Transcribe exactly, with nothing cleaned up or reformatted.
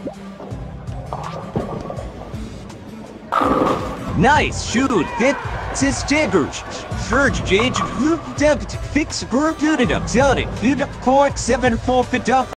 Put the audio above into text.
Nice shoot, fit. Stickers. Surge change. Fix. Good enough. Zone. Four seven four fit up.